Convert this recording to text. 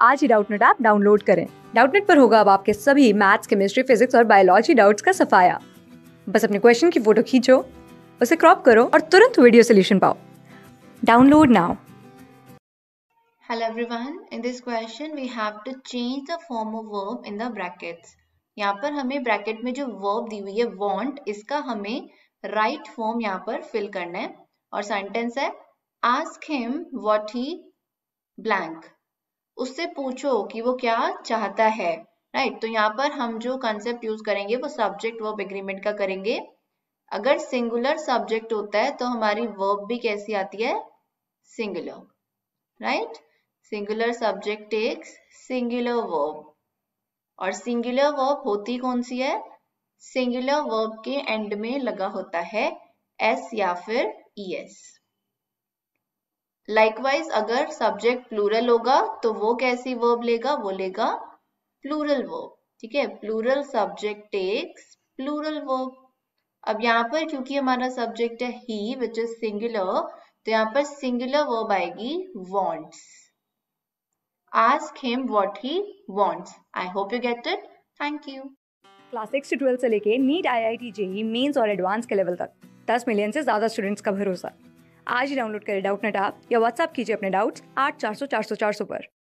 आज ही Doubtnut app download करें। डाउटनेट पर होगा अब आपके सभी मैथ्स, केमिस्ट्री, फिजिक्स और बायोलॉजी डाउट्स का सफाया। बस अपने क्वेश्चन की फोटो खींचो, उसे क्रॉप करो और तुरंत वीडियो सोल्यूशन पाओ। Download now. Hello everyone, in this question we have to change the form of verb in the brackets. यहाँ पर हमें ब्रैकेट में जो verb दी हुई है want, इसका हमें right form यहाँ पर fill करना है और सेंटेंस है ask him what he blank. उससे पूछो कि वो क्या चाहता है, राइट? तो यहाँ पर हम जो कंसेप्ट यूज करेंगे वो सब्जेक्ट वर्ब एग्रीमेंट का करेंगे। अगर सिंगुलर सब्जेक्ट होता है तो हमारी वर्ब भी कैसी आती है? Singular, right? Singular subject takes singular verb और सिंगुलर वर्ब होती कौन सी है? सिंगुलर वर्ब के एंड में लगा होता है एस या फिर ईएस। लाइकवाइज अगर सब्जेक्ट प्लूरल होगा तो वो कैसी वर्ब लेगा? वो लेगा प्लूरल वर्ब, ठीक है? Plural subject takes plural verb. अब यहाँ पर क्योंकि हमारा सब्जेक्ट है ही विच इज सिंगुलर, तो यहाँ पर सिंगुलर वर्ब आएगी wants. Ask him what he wants. I hope you get it. Thank you. Class 6 से 12 से लेके नीट, IIT, जेईई मेंस और एडवांस के लेवल तक 10 मिलियन से ज्यादा स्टूडेंट्स का भरोसा। आज ही डाउनलोड करें डाउटनेट ऐप या व्हाट्सएप कीजिए अपने डाउट्स 8400 400 400 पर।